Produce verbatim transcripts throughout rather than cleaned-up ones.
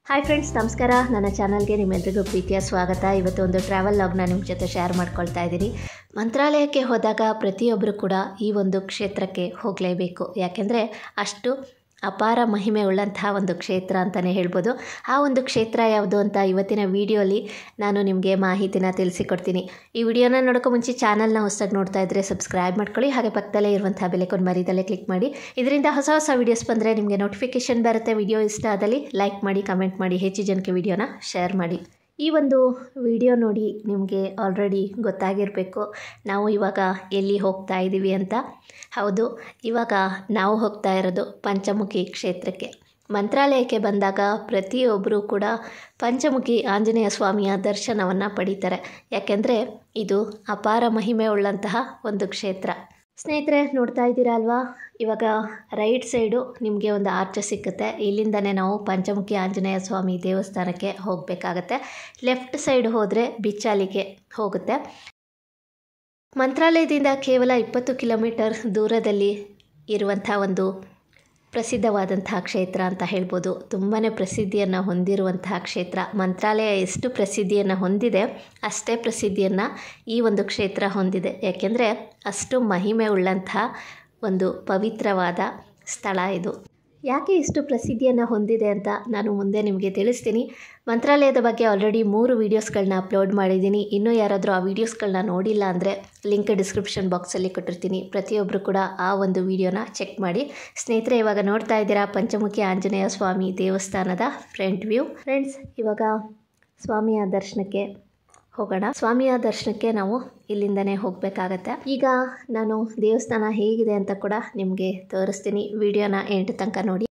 Hi friends, ನಮಸ್ಕಾರ. ನನ್ನ ಚಾನಲ್ಗೆ ನಿಮ್ಮೆಲ್ಲರಿಗೂ ಪ್ರೀತಿಯ ಸ್ವಾಗತ. ಇವತ್ತು ಒಂದು ಟ್ರಾವೆಲ್ ಲಾಗ್ನ ನಿಮ್ಮ ಜೊತೆ ಶೇರ್ ಮಾಡ್ಕೊಳ್ತಾ ಇದ್ದೀನಿ. ಮಂತ್ರಾಲಯಕ್ಕೆ ಹೋದಾಗ ಪ್ರತಿಯೊಬ್ಬರು ಕೂಡ ಈ ಒಂದು ಕ್ಷೇತ್ರಕ್ಕೆ ಹೋಗಲೇಬೇಕು. ಯಾಕೆಂದರೆ ಅಷ್ಟು ಅಪಾರ ಮಹಿಮೆ ಉಳ್ಳಂತಹ ಒಂದು ಕ್ಷೇತ್ರ ಅಂತಲೇ ಹೇಳ್ಬೋದು. ಆ ಒಂದು ಕ್ಷೇತ್ರ ಯಾವುದು ಅಂತ ಇವತ್ತಿನ ವಿಡಿಯೋಲಿ ನಾನು ನಿಮಗೆ ಮಾಹಿತಿನ ತಿಳಿಸಿಕೊಡ್ತೀನಿ. ಈ ವಿಡಿಯೋನ ನೋಡೋಕ್ಕೂ ಮುಂಚೆ ಚಾನಲ್ನ ಹೊಸದಾಗಿ ನೋಡ್ತಾ ಇದ್ದರೆ ಸಬ್ಸ್ಕ್ರೈಬ್ ಮಾಡ್ಕೊಳ್ಳಿ. ಹಾಗೆ ಪಕ್ಕದಲ್ಲೇ ಇರುವಂಥ ಬೆಲೆಕೊಂಡು ಮರಿದಲ್ಲೇ ಕ್ಲಿಕ್ ಮಾಡಿ. ಇದರಿಂದ ಹೊಸ ಹೊಸ ವೀಡಿಯೋಸ್ ಬಂದರೆ ನಿಮಗೆ ನೋಟಿಫಿಕೇಷನ್ ಬರುತ್ತೆ. ವಿಡಿಯೋ ಇಷ್ಟ ಆದಲ್ಲಿ ಲೈಕ್ ಮಾಡಿ, ಕಮೆಂಟ್ ಮಾಡಿ, ಹೆಚ್ಚು ಜನಕ್ಕೆ ವಿಡಿಯೋನ ಶೇರ್ ಮಾಡಿ. ಈ ಒಂದು ವಿಡಿಯೋ ನೋಡಿ ನಿಮಗೆ ಆಲ್ರೆಡಿ ಗೊತ್ತಾಗಿರಬೇಕು ನಾವು ಇವಾಗ ಎಲ್ಲಿ ಹೋಗ್ತಾ ಇದ್ದೀವಿ ಅಂತ. ಹೌದು, ಇವಾಗ ನಾವು ಹೋಗ್ತಾ ಇರೋದು ಪಂಚಮುಖಿ ಕ್ಷೇತ್ರಕ್ಕೆ. ಮಂತ್ರಾಲಯಕ್ಕೆ ಬಂದಾಗ ಪ್ರತಿಯೊಬ್ಬರೂ ಕೂಡ ಪಂಚಮುಖಿ ಆಂಜನೇಯ ಸ್ವಾಮಿಯ ದರ್ಶನವನ್ನು ಪಡೀತಾರೆ. ಯಾಕೆಂದರೆ ಇದು ಅಪಾರ ಮಹಿಮೆ ಉಳ್ಳಂತಹ ಒಂದು ಕ್ಷೇತ್ರ. ಸ್ನೇಹಿತರೆ, ನೋಡ್ತಾ ಇದ್ದೀರಾ ಅಲ್ವಾ, ಇವಾಗ ರೈಟ್ ಸೈಡು ನಿಮಗೆ ಒಂದು ಆರ್ಚ್ ಸಿಕ್ಕುತ್ತೆ. ಇಲ್ಲಿಂದನೇ ನಾವು ಪಂಚಮುಖಿ ಆಂಜನೇಯ ಸ್ವಾಮಿ ದೇವಸ್ಥಾನಕ್ಕೆ ಹೋಗಬೇಕಾಗತ್ತೆ. ಲೆಫ್ಟ್ ಸೈಡ್ ಹೋದರೆ ಬಿಚ್ಚಾಲಿಗೆ ಹೋಗುತ್ತೆ. ಮಂತ್ರಾಲಯದಿಂದ ಕೇವಲ ಇಪ್ಪತ್ತು ಕಿಲೋಮೀಟರ್ ದೂರದಲ್ಲಿ ಇರುವಂಥ ಒಂದು ಪ್ರಸಿದ್ಧವಾದಂತಹ ಕ್ಷೇತ್ರ ಅಂತ ಹೇಳ್ಬೋದು. ತುಂಬಾ ಪ್ರಸಿದ್ಧಿಯನ್ನು ಹೊಂದಿರುವಂತಹ ಕ್ಷೇತ್ರ. ಮಂತ್ರಾಲಯ ಎಷ್ಟು ಪ್ರಸಿದ್ಧಿಯನ್ನು ಹೊಂದಿದೆ ಅಷ್ಟೇ ಪ್ರಸಿದ್ಧಿಯನ್ನು ಈ ಒಂದು ಕ್ಷೇತ್ರ ಹೊಂದಿದೆ. ಯಾಕೆಂದರೆ ಅಷ್ಟು ಮಹಿಮೆ ಉಳ್ಳಂತಹ ಒಂದು ಪವಿತ್ರವಾದ ಸ್ಥಳ ಇದು. ಯಾಕೆ ಇಷ್ಟು ಪ್ರಸಿದ್ಧಿಯನ್ನು ಹೊಂದಿದೆ ಅಂತ ನಾನು ಮುಂದೆ ನಿಮಗೆ ತಿಳಿಸ್ತೀನಿ. ಮಂತ್ರಾಲಯದ ಬಗ್ಗೆ ಆಲ್ರೆಡಿ ಮೂರು ವೀಡಿಯೋಸ್ಗಳನ್ನ ಅಪ್ಲೋಡ್ ಮಾಡಿದ್ದೀನಿ. ಇನ್ನೂ ಯಾರಾದರೂ ಆ ವೀಡಿಯೋಸ್ಗಳನ್ನ ನೋಡಿಲ್ಲ ಅಂದರೆ ಲಿಂಕ್ ಡಿಸ್ಕ್ರಿಪ್ಷನ್ ಬಾಕ್ಸಲ್ಲಿ ಕೊಟ್ಟಿರ್ತೀನಿ. ಪ್ರತಿಯೊಬ್ಬರು ಕೂಡ ಆ ಒಂದು ವಿಡಿಯೋನ ಚೆಕ್ ಮಾಡಿ. ಸ್ನೇಹಿತರೆ, ಇವಾಗ ನೋಡ್ತಾ ಇದ್ದೀರಾ ಪಂಚಮುಖಿ ಆಂಜನೇಯ ಸ್ವಾಮಿ ದೇವಸ್ಥಾನದ ಫ್ರಂಟ್ ವ್ಯೂ. ಫ್ರೆಂಡ್ಸ್, ಇವಾಗ ಸ್ವಾಮಿಯ ದರ್ಶನಕ್ಕೆ ಹೋಗೋಣ. ಸ್ವಾಮಿಯ ದರ್ಶನಕ್ಕೆ ನಾವು ಇಲ್ಲಿಂದನೇ ಹೋಗಬೇಕಾಗತ್ತೆ. ಈಗ ನಾನು ದೇವಸ್ಥಾನ ಹೇಗಿದೆ ಅಂತ ಕೂಡ ನಿಮಗೆ ತೋರಿಸ್ತೀನಿ. ವಿಡಿಯೋನ ಎಂಟು ತನಕ ನೋಡಿ.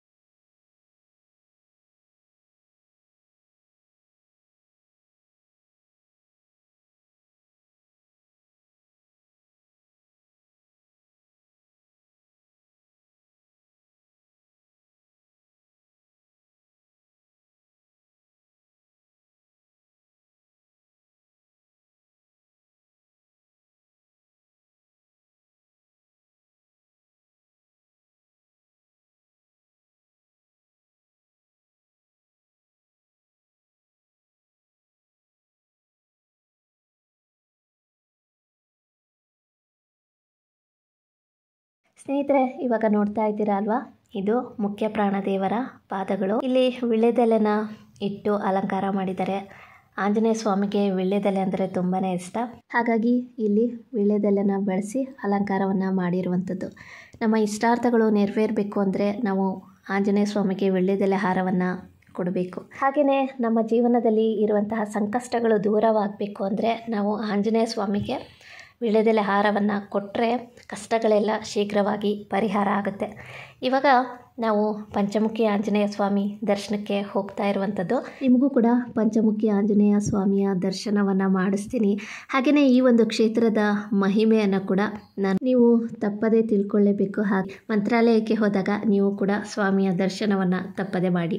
ಸ್ನೇಹಿತರೆ, ಇವಾಗ ನೋಡ್ತಾ ಇದ್ದೀರಾ ಅಲ್ವಾ, ಇದು ಮುಖ್ಯ ಪ್ರಾಣದೇವರ ಪಾದಗಳು. ಇಲ್ಲಿ ವೀಳ್ಯದೆಲೆನ ಇಟ್ಟು ಅಲಂಕಾರ ಮಾಡಿದ್ದಾರೆ. ಆಂಜನೇಯ ಸ್ವಾಮಿಗೆ ವೀಳ್ಯದೆಲೆ ಅಂದರೆ ತುಂಬಾ ಇಷ್ಟ. ಹಾಗಾಗಿ ಇಲ್ಲಿ ವೀಳ್ಯದೆಲೆನ ಬಳಸಿ ಅಲಂಕಾರವನ್ನು ಮಾಡಿರುವಂಥದ್ದು. ನಮ್ಮ ಇಷ್ಟಾರ್ಥಗಳು ನೆರವೇರಬೇಕು ಅಂದರೆ ನಾವು ಆಂಜನೇಯ ಸ್ವಾಮಿಗೆ ವೀಳ್ಯದೆಲೆ ಹಾರವನ್ನು ಕೊಡಬೇಕು. ಹಾಗೆಯೇ ನಮ್ಮ ಜೀವನದಲ್ಲಿ ಇರುವಂತಹ ಸಂಕಷ್ಟಗಳು ದೂರವಾಗಬೇಕು ಅಂದರೆ ನಾವು ಆಂಜನೇಯ ಸ್ವಾಮಿಗೆ ವೀಳ್ಯದೆಲೆ ಹಾರವನ್ನು ಕೊಟ್ಟರೆ ಕಷ್ಟಗಳೆಲ್ಲ ಶೀಘ್ರವಾಗಿ ಪರಿಹಾರ ಆಗುತ್ತೆ. ಇವಾಗ ನಾವು ಪಂಚಮುಖಿ ಆಂಜನೇಯ ಸ್ವಾಮಿ ದರ್ಶನಕ್ಕೆ ಹೋಗ್ತಾ ಇರುವಂಥದ್ದು. ನಿಮಗೂ ಕೂಡ ಪಂಚಮುಖಿ ಆಂಜನೇಯ ಸ್ವಾಮಿಯ ದರ್ಶನವನ್ನು ಮಾಡಿಸ್ತೀನಿ. ಹಾಗೆಯೇ ಈ ಒಂದು ಕ್ಷೇತ್ರದ ಮಹಿಮೆಯನ್ನು ಕೂಡ ನಾನು ನೀವು ತಪ್ಪದೇ ತಿಳ್ಕೊಳ್ಳೇಬೇಕು. ಹಾಗೆ ಮಂತ್ರಾಲಯಕ್ಕೆ ಹೋದಾಗ ನೀವು ಕೂಡ ಸ್ವಾಮಿಯ ದರ್ಶನವನ್ನು ತಪ್ಪದೇ ಮಾಡಿ.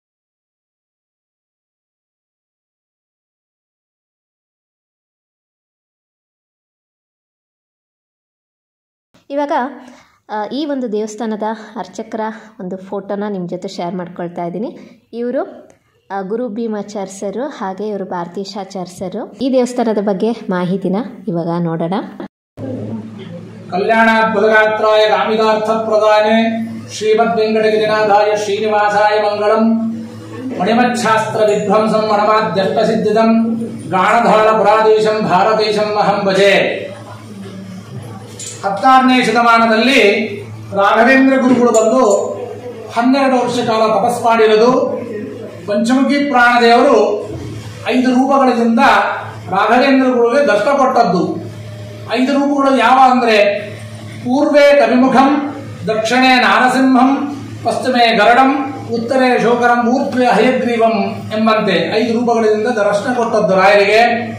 ಇವಾಗ ಈ ಒಂದು ದೇವಸ್ಥಾನದ ಅರ್ಚಕರ ಒಂದು ಫೋಟೋನ ನಿಮ್ಮ ಜೊತೆ ಶೇರ್ ಮಾಡ್ಕೊಳ್ತಾ ಇದ್ದೀನಿ. ಇವರು ಗುರು ಭೀಮಾಚಾರ್ಯ ಸರ್, ಹಾಗೆ ಇವರು ಭಾರತೀಶಾಚಾರ್ಯ ಸರ್. ಈ ದೇವಸ್ಥಾನದ ಬಗ್ಗೆ ಮಾಹಿತಿನ ಇವಾಗ ನೋಡೋಣ. ಕಲ್ಯಾಣ ಪುದಗಾತ್ರಾಯ ಕಾಮಿದಾರ್ಥ ಪ್ರದಾನೆ ಶ್ರೀಮದ್ ವೆಂಕಟಗಿರಿನಾಥಾಯ ಶ್ರೀನಿವಾಸಾಯ ಮಂಗಳಂ. ಮಣಿಮಚ್ಛಾಸ್ತ್ರ ವಿಧ್ವಂಸಂ ಮಣಮಾದ್ಯಷ್ಟ ಸಿದ್ಧಿದಂ ಗಾಣಧಾರ ಪುರಾದೇಶಂ ಭಾರತೇಶಂ ಅಹಂ ಭಜೆ. ಹದಿನಾರನೇ ಶತಮಾನದಲ್ಲಿ ರಾಘವೇಂದ್ರ ಗುರುಗಳು ಬಂದು ಹನ್ನೆರಡು ವರ್ಷ ಕಾಲ ತಪಸ್ ಮಾಡಿರೋದು. ಪಂಚಮುಖಿ ಪ್ರಾಣದೇವರು ಐದು ರೂಪಗಳಿಂದ ರಾಘವೇಂದ್ರ ಗುರುಗೆ ದರ್ಶನ ಕೊಟ್ಟದ್ದು. ಐದು ರೂಪಗಳು ಯಾವ ಅಂದರೆ ಪೂರ್ವೇ ಕವಿಮುಖಂ, ದಕ್ಷಿಣೆ ನಾರಸಿಂಹಂ, ಪಶ್ಚಿಮೆ ಗರಡಂ, ಉತ್ತರೇ ಶೋಕರಂ, ಊರ್ಧ್ವೇ ಹಯಗ್ರೀವಂ ಎಂಬಂತೆ ಐದು ರೂಪಗಳಿಂದ ದರ್ಶನ ಕೊಟ್ಟದ್ದು ರಾಯರಿಗೆ.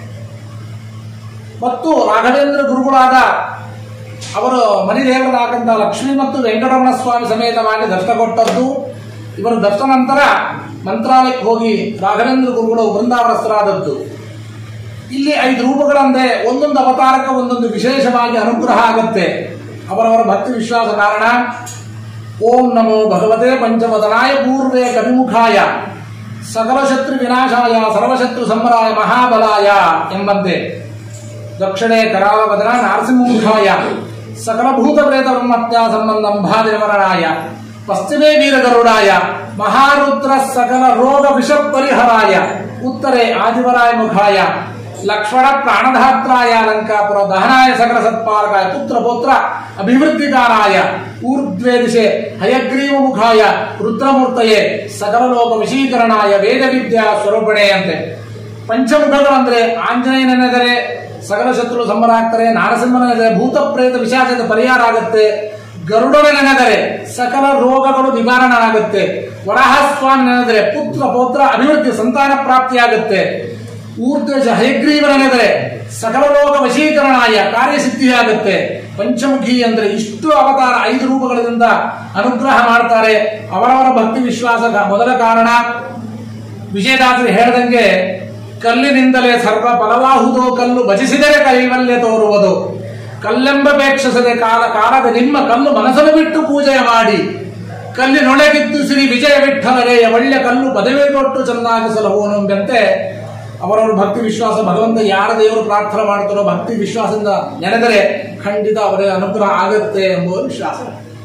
ಮತ್ತು ರಾಘವೇಂದ್ರ ಗುರುಗಳಾದ ಅವರು ಮನಿದೇವರಾದಂಥ ಲಕ್ಷ್ಮೀ ಮತ್ತು ವೆಂಕಟರಮಣ ಸ್ವಾಮಿ ಸಮೇತವಾಗಿ ದರ್ಶನ ಕೊಟ್ಟದ್ದು. ಇವರು ದರ್ಶನ ನಂತರ ಮಂತ್ರಾಲಯಕ್ಕೆ ಹೋಗಿ ರಾಘವೇಂದ್ರ ಗುರುಗಳು ವೃಂದಾವನಸ್ಥರಾದದ್ದು. ಇಲ್ಲಿ ಐದು ರೂಪಗಳಂದ್ರೆ ಒಂದೊಂದು ಅವತಾರಕ್ಕೆ ಒಂದೊಂದು ವಿಶೇಷವಾಗಿ ಅನುಗ್ರಹ ಆಗುತ್ತೆ. ಅವರವರ ಭಕ್ತಿ ವಿಶ್ವಾಸ ಕಾರಣ ಓಂ ನಮೋ ಭಗವತೆ ಪಂಚವದನಾಯ ಪೂರ್ವೇ ಕವಿಮುಖಾಯ ಸಕಲ ಶತ್ರು ವಿನಾಶಾಯ ಸರ್ವಶತ್ರು ಸಂಬರಾಯ ಮಹಾಬಲಾಯ ಎಂಬಂತೆ ದಕ್ಷಿಣೆ ಕರಾವವದನ ನಾರಸಿಂಹಮುಖಾಯ ಸಕಲ ಭೂತ ಪ್ರೇತ ಬ್ರಹ್ಮತ್ಯ ಸಂಬಂಧಂ ಭಾದೇವರಾಯ ಪಶ್ಚಿಮೇ ವೀರಗರುಡಾಯ ಮಹಾರುದ್ರ ಸಕಲ ರೋಗ ವಿಷ ಪರಿಹರಾಯ ಉತ್ತರೆ ಆದಿವರಾಯ ಮುಖಾಯ ಲಕ್ಷ್ಮಣ ಪ್ರಾಣಧಾತ್ರಾಯ ಲಂಕಾಪುರ ದಹನಾಯ ಸಕಲ ಸತ್ಪಾಲಕಾಯ ಪುತ್ರ ಪುತ್ರ ಅಭಿವೃದ್ಧಿಕಾರಾಯ ಊರ್ಧ್ವೇ ದಿಶೆ ಹಯಗ್ರೀವ ಮುಖಾಯ ರುದ್ರಮೂರ್ತಯೇ ಸಕಲ ಲೋಕ ವಿಶೀಕರಣಾಯ ವೇದ ವಿದ್ಯಾ ಸ್ವರೂಪಣೆ ಅಂತೆ. ಪಂಚಮುಖಗಳಂದ್ರೆ ಆಂಜನೇಯನೆನೆದರೆ ಸಕಲ ಶತ್ರು ಸಂಬರಾಗ್ತಾರೆ, ನಾರಸಿಂಹನೆನೆದರೆ ಭೂತ ಪ್ರೇತ ವಿಶಾಚದ ಪರಿಹಾರ ಆಗುತ್ತೆ, ಗರುಡನೆನೆದರೆ ಸಕಲ ರೋಗಗಳು ನಿವಾರಣ ಆಗುತ್ತೆ, ವರಾಹಸ್ವಾಮಿ ನೆನೆದರೆ ಪುತ್ರ ಪೌತ್ರ ಅಭಿವೃದ್ಧಿ ಸಂತಾನ ಪ್ರಾಪ್ತಿಯಾಗುತ್ತೆ, ಊರ್ಧ್ವಜ ಹಯಗ್ರೀವನೆನೆದರೆ ಸಕಲ ಲೋಕ ವಶೀಕರಣಾಯ ಕಾರ್ಯಸಿದ್ಧಿಯಾಗುತ್ತೆ. ಪಂಚಮುಖಿ ಅಂದ್ರೆ ಇಷ್ಟು ಅವತಾರ ಐದು ರೂಪಗಳಿಂದ ಅನುಗ್ರಹ ಮಾಡ್ತಾರೆ. ಅವರವರ ಭಕ್ತಿ ವಿಶ್ವಾಸ ಮೊದಲ ಕಾರಣ. ವಿಜಯದಾಸರು ಹೇಳ್ದಂಗೆ ಕಲ್ಲಿನಿಂದಲೇ ಸರ್ವ ಫಲವಾಹುದೋ ಕಲ್ಲು ಭಜಿಸಿದರೆ ಕೈವಲ್ಯ ತೋರುವುದು, ಕಲ್ಲೆಂಬಪೇಕ್ಷಿಸದೆ ಕಾಲ ಕಾಲದ ನಿಮ್ಮ ಕಲ್ಲು ಮನಸ್ಸನ್ನು ಬಿಟ್ಟು ಪೂಜೆ ಮಾಡಿ, ಕಲ್ಲಿನೊಳಗಿದ್ದು ಸಿರಿ ವಿಜಯ ವಿಠಲರೆಯ ಒಳ್ಳೆ ಕಲ್ಲು ಪದವಿ ಕೊಟ್ಟು ಚೆನ್ನಾಗಿಸಲಹುವನೆಂಬಂತೆ ಅವರವರ ಭಕ್ತಿ ವಿಶ್ವಾಸ ಭಗವಂತ ಯಾರ ದೇವರು ಪ್ರಾರ್ಥನೆ ಮಾಡ್ತಾರೋ ಭಕ್ತಿ ವಿಶ್ವಾಸದಿಂದ ನೆನೆದರೆ ಖಂಡಿತ ಅವರ ಅನುಗ್ರಹ ಆಗುತ್ತೆ ಎಂಬುದು ವಿಶ್ವಾಸ.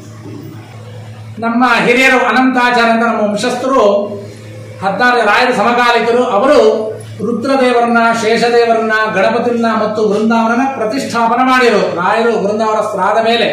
ನಮ್ಮ ಹಿರಿಯರು ಅನಂತಾಚಾರ್ಯ ಅಂತ ನಮ್ಮ ವಂಶಸ್ಥರು ಹದಿನಾರು ರಾಯರ ಸಮಕಾಲಿಕರು. ಅವರು ರುದ್ರದೇವರನ್ನ, ಶೇಷದೇವರನ್ನ, ಗಣಪತಿನ ಮತ್ತು ವೃಂದಾವನ ಪ್ರತಿಷ್ಠಾಪನೆ ಮಾಡಿದರು. ರಾಯರು ವೃಂದಾವನ ಶ್ರಾದ ಮೇಲೆ.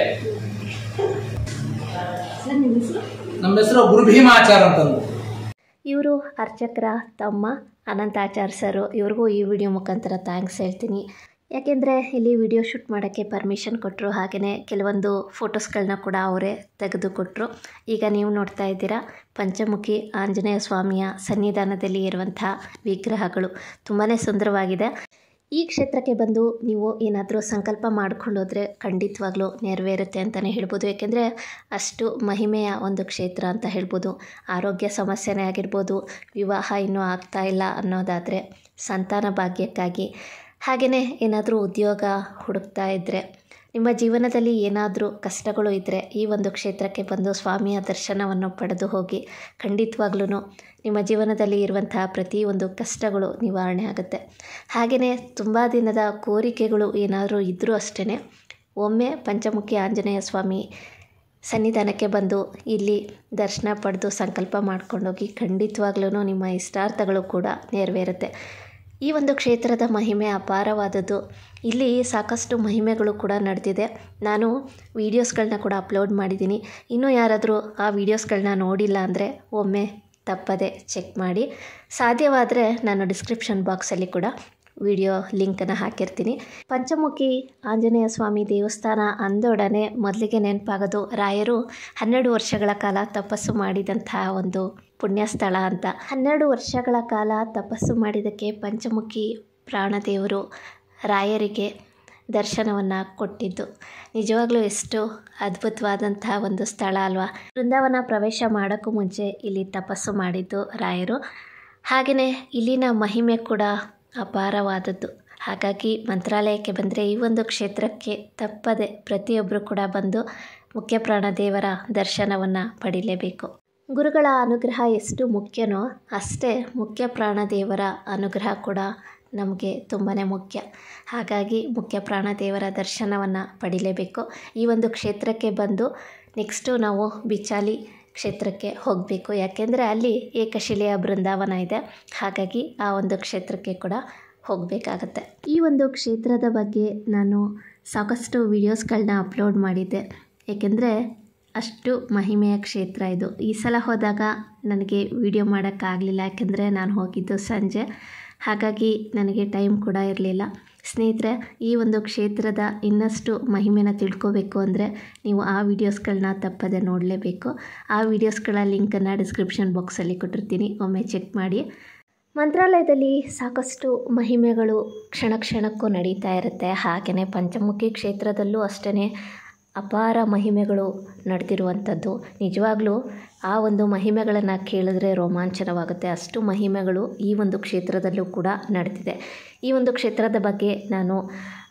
ನಮ್ಮ ಹೆಸರು ಗುರು ಭೀಮಾಚಾರ್ಯ ಅಂತಂದು. ಇವರು ಅರ್ಚಕರ ತಮ್ಮ ಅನಂತಾಚಾರ್ಯ ಸರು. ಇವ್ರಿಗೂ ಈ ವಿಡಿಯೋ ಮುಖಾಂತರ ಥ್ಯಾಂಕ್ಸ್ ಹೇಳ್ತೀನಿ. ಯಾಕೆಂದರೆ ಇಲ್ಲಿ ವಿಡಿಯೋ ಶೂಟ್ ಮಾಡೋಕ್ಕೆ ಪರ್ಮಿಷನ್ ಕೊಟ್ಟರು, ಹಾಗೆಯೇ ಕೆಲವೊಂದು ಫೋಟೋಸ್ಗಳನ್ನ ಕೂಡ ಅವರೇ ತೆಗೆದುಕೊಟ್ರು. ಈಗ ನೀವು ನೋಡ್ತಾ ಇದ್ದೀರಾ ಪಂಚಮುಖಿ ಆಂಜನೇಯ ಸ್ವಾಮಿಯ ಸನ್ನಿಧಾನದಲ್ಲಿ ಇರುವಂಥ ವಿಗ್ರಹಗಳು ತುಂಬಾ ಸುಂದರವಾಗಿದೆ. ಈ ಕ್ಷೇತ್ರಕ್ಕೆ ಬಂದು ನೀವು ಏನಾದರೂ ಸಂಕಲ್ಪ ಮಾಡ್ಕೊಂಡೋದ್ರೆ ಖಂಡಿತವಾಗ್ಲೂ ನೆರವೇರುತ್ತೆ ಅಂತಲೇ ಹೇಳ್ಬೋದು. ಏಕೆಂದರೆ ಅಷ್ಟು ಮಹಿಮೆಯ ಒಂದು ಕ್ಷೇತ್ರ ಅಂತ ಹೇಳ್ಬೋದು. ಆರೋಗ್ಯ ಸಮಸ್ಯೆನೇ ಆಗಿರ್ಬೋದು, ವಿವಾಹ ಇನ್ನೂ ಆಗ್ತಾ ಇಲ್ಲ ಅನ್ನೋದಾದರೆ, ಸಂತಾನ ಭಾಗ್ಯಕ್ಕಾಗಿ, ಹಾಗೆಯೇ ಏನಾದರೂ ಉದ್ಯೋಗ ಹುಡುಕ್ತಾ ಇದ್ದರೆ, ನಿಮ್ಮ ಜೀವನದಲ್ಲಿ ಏನಾದರೂ ಕಷ್ಟಗಳು ಇದ್ದರೆ ಈ ಒಂದು ಕ್ಷೇತ್ರಕ್ಕೆ ಬಂದು ಸ್ವಾಮಿಯ ದರ್ಶನವನ್ನು ಪಡೆದು ಹೋಗಿ. ಖಂಡಿತವಾಗ್ಲೂ ನಿಮ್ಮ ಜೀವನದಲ್ಲಿ ಇರುವಂತಹ ಪ್ರತಿಯೊಂದು ಕಷ್ಟಗಳು ನಿವಾರಣೆ ಆಗುತ್ತೆ. ಹಾಗೆಯೇ ತುಂಬ ದಿನದ ಕೋರಿಕೆಗಳು ಏನಾದರೂ ಇದ್ದರೂ ಅಷ್ಟೇ ಒಮ್ಮೆ ಪಂಚಮುಖಿ ಆಂಜನೇಯ ಸ್ವಾಮಿ ಸನ್ನಿಧಾನಕ್ಕೆ ಬಂದು ಇಲ್ಲಿ ದರ್ಶನ ಪಡೆದು ಸಂಕಲ್ಪ ಮಾಡ್ಕೊಂಡೋಗಿ. ಖಂಡಿತವಾಗ್ಲೂ ನಿಮ್ಮ ಇಷ್ಟಾರ್ಥಗಳು ಕೂಡ ನೆರವೇರುತ್ತೆ. ಈ ಒಂದು ಕ್ಷೇತ್ರದ ಮಹಿಮೆ ಅಪಾರವಾದದ್ದು. ಇಲ್ಲಿ ಸಾಕಷ್ಟು ಮಹಿಮೆಗಳು ಕೂಡ ನಡೆದಿದೆ. ನಾನು ವೀಡಿಯೋಸ್ಗಳನ್ನ ಕೂಡ ಅಪ್ಲೋಡ್ ಮಾಡಿದ್ದೀನಿ. ಇನ್ನೂ ಯಾರಾದರೂ ಆ ವೀಡಿಯೋಸ್ಗಳನ್ನ ನೋಡಿಲ್ಲ ಅಂದರೆ ಒಮ್ಮೆ ತಪ್ಪದೆ ಚೆಕ್ ಮಾಡಿ. ಸಾಧ್ಯವಾದರೆ ನಾನು ಡಿಸ್ಕ್ರಿಪ್ಷನ್ ಬಾಕ್ಸಲ್ಲಿ ಕೂಡ ವಿಡಿಯೋ ಲಿಂಕನ್ನು ಹಾಕಿರ್ತೀನಿ. ಪಂಚಮುಖಿ ಆಂಜನೇಯ ಸ್ವಾಮಿ ದೇವಸ್ಥಾನ ಅಂದೊಡನೆ ಮೊದಲಿಗೆ ನೆನಪಾಗೋದು ರಾಯರು ಹನ್ನೆರಡು ವರ್ಷಗಳ ಕಾಲ ತಪಸ್ಸು ಮಾಡಿದಂತಹ ಒಂದು ಪುಣ್ಯಸ್ಥಳ ಅಂತ. ಹನ್ನೆರಡು ವರ್ಷಗಳ ಕಾಲ ತಪಸ್ಸು ಮಾಡಿದ್ದಕ್ಕೆ ಪಂಚಮುಖಿ ಪ್ರಾಣದೇವರು ರಾಯರಿಗೆ ದರ್ಶನವನ್ನು ಕೊಟ್ಟಿದ್ದು ನಿಜವಾಗ್ಲೂ ಎಷ್ಟು ಅದ್ಭುತವಾದಂತಹ ಒಂದು ಸ್ಥಳ ಅಲ್ವಾ. ಬೃಂದಾವನ ಪ್ರವೇಶ ಮಾಡೋಕ್ಕೂ ಮುಂಚೆ ಇಲ್ಲಿ ತಪಸ್ಸು ಮಾಡಿದ್ದು ರಾಯರು. ಹಾಗೆಯೇ ಇಲ್ಲಿನ ಮಹಿಮೆ ಕೂಡ ಅಪಾರವಾದದ್ದು. ಹಾಗಾಗಿ ಮಂತ್ರಾಲಯಕ್ಕೆ ಬಂದರೆ ಈ ಒಂದು ಕ್ಷೇತ್ರಕ್ಕೆ ತಪ್ಪದೆ ಪ್ರತಿಯೊಬ್ಬರು ಕೂಡ ಬಂದು ಮುಖ್ಯ ಪ್ರಾಣದೇವರ ದರ್ಶನವನ್ನು ಪಡೀಲೇಬೇಕು. ಗುರುಗಳ ಅನುಗ್ರಹ ಎಷ್ಟು ಮುಖ್ಯನೋ ಅಷ್ಟೇ ಮುಖ್ಯ ಪ್ರಾಣದೇವರ ಅನುಗ್ರಹ ಕೂಡ ನಮಗೆ ತುಂಬಾ ಮುಖ್ಯ. ಹಾಗಾಗಿ ಮುಖ್ಯ ಪ್ರಾಣದೇವರ ದರ್ಶನವನ್ನು ಪಡೀಲೇಬೇಕು. ಈ ಒಂದು ಕ್ಷೇತ್ರಕ್ಕೆ ಬಂದು ನೆಕ್ಸ್ಟು ನಾವು ಬಿಚಾಲಿ ಕ್ಷೇತ್ರಕ್ಕೆ ಹೋಗಬೇಕು. ಯಾಕೆಂದರೆ ಅಲ್ಲಿ ಏಕಶಿಲೆಯ ಬೃಂದಾವನ ಇದೆ. ಹಾಗಾಗಿ ಆ ಒಂದು ಕ್ಷೇತ್ರಕ್ಕೆ ಕೂಡ ಹೋಗಬೇಕಾಗತ್ತೆ. ಈ ಒಂದು ಕ್ಷೇತ್ರದ ಬಗ್ಗೆ ನಾನು ಸಾಕಷ್ಟು ವಿಡಿಯೋಸ್ಗಳನ್ನ ಅಪ್ಲೋಡ್ ಮಾಡಿದ್ದೆ. ಏಕೆಂದರೆ ಅಷ್ಟು ಮಹಿಮೆಯ ಕ್ಷೇತ್ರ ಇದು. ಈ ಸಲ ಹೋದಾಗ ನನಗೆ ವಿಡಿಯೋ ಮಾಡೋಕ್ಕಾಗಲಿಲ್ಲ, ಯಾಕೆಂದರೆ ನಾನು ಹೋಗಿದ್ದು ಸಂಜೆ. ಹಾಗಾಗಿ ನನಗೆ ಟೈಮ್ ಕೂಡ ಇರಲಿಲ್ಲ. ಸ್ನೇಹಿತರೆ, ಈ ಒಂದು ಕ್ಷೇತ್ರದ ಇನ್ನಷ್ಟು ಮಹಿಮೆನ ತಿಳ್ಕೋಬೇಕು ಅಂದರೆ ನೀವು ಆ ವಿಡಿಯೋಸ್ಗಳನ್ನ ತಪ್ಪದೆ ನೋಡಲೇಬೇಕು. ಆ ವಿಡಿಯೋಸ್ಗಳ ಲಿಂಕನ್ನು ಡಿಸ್ಕ್ರಿಪ್ಷನ್ ಬಾಕ್ಸಲ್ಲಿ ಕೊಟ್ಟಿರ್ತೀನಿ, ಒಮ್ಮೆ ಚೆಕ್ ಮಾಡಿ. ಮಂತ್ರಾಲಯದಲ್ಲಿ ಸಾಕಷ್ಟು ಮಹಿಮೆಗಳು ಕ್ಷಣ ಕ್ಷಣಕ್ಕೂ ನಡೀತಾ ಇರುತ್ತೆ. ಹಾಗೆಯೇ ಪಂಚಮುಖಿ ಕ್ಷೇತ್ರದಲ್ಲೂ ಅಷ್ಟೇ ಅಪಾರ ಮಹಿಮೆಗಳು ನಡೆದಿರುವಂಥದ್ದು. ನಿಜವಾಗ್ಲೂ ಆ ಒಂದು ಮಹಿಮೆಗಳನ್ನು ಕೇಳಿದ್ರೆ ರೋಮಾಂಚನವಾಗುತ್ತೆ. ಅಷ್ಟು ಮಹಿಮೆಗಳು ಈ ಒಂದು ಕ್ಷೇತ್ರದಲ್ಲೂ ಕೂಡ ನಡೆದಿದೆ. ಈ ಒಂದು ಕ್ಷೇತ್ರದ ಬಗ್ಗೆ ನಾನು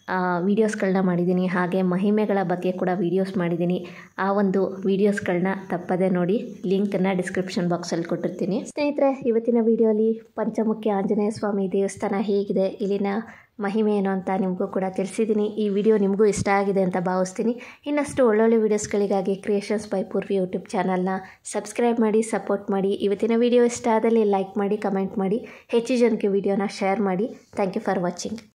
ವೀಡಿಯೋಸ್ಗಳನ್ನ ಮಾಡಿದ್ದೀನಿ. ಹಾಗೆ ಮಹಿಮೆಗಳ ಬಗ್ಗೆ ಕೂಡ ವೀಡಿಯೋಸ್ ಮಾಡಿದ್ದೀನಿ. ಆ ಒಂದು ವೀಡಿಯೋಸ್ಗಳನ್ನ ತಪ್ಪದೆ ನೋಡಿ. ಲಿಂಕನ್ನು ಡಿಸ್ಕ್ರಿಪ್ಷನ್ ಬಾಕ್ಸಲ್ಲಿ ಕೊಟ್ಟಿರ್ತೀನಿ. ಸ್ನೇಹಿತರೆ, ಇವತ್ತಿನ ವಿಡಿಯೋಲಿ ಪಂಚಮುಖಿ ಆಂಜನೇಯ ಸ್ವಾಮಿ ದೇವಸ್ಥಾನ ಹೇಗಿದೆ, ಇಲ್ಲಿನ ಮಹಿಮೆ ಏನು ಅಂತ ನಿಮಗೂ ಕೂಡ ತಿಳಿಸಿದ್ದೀನಿ. ಈ ವಿಡಿಯೋ ನಿಮಗೂ ಇಷ್ಟ ಆಗಿದೆ ಅಂತ ಭಾವಿಸ್ತೀನಿ. ಇನ್ನಷ್ಟು ಒಳ್ಳೊಳ್ಳೆ ವೀಡಿಯೋಸ್ಗಳಿಗಾಗಿ ಕ್ರಿಯೇಷನ್ಸ್ ಬೈ ಪೂರ್ವಿ ಯೂಟ್ಯೂಬ್ ಚಾನಲ್ನ ಸಬ್ಸ್ಕ್ರೈಬ್ ಮಾಡಿ, ಸಪೋರ್ಟ್ ಮಾಡಿ. ಇವತ್ತಿನ ವಿಡಿಯೋ ಇಷ್ಟ ಆದಲ್ಲಿ ಲೈಕ್ ಮಾಡಿ, ಕಮೆಂಟ್ ಮಾಡಿ, ಹೆಚ್ಚು ಜನಕ್ಕೆ ವಿಡಿಯೋನ ಶೇರ್ ಮಾಡಿ. Thank you for watching.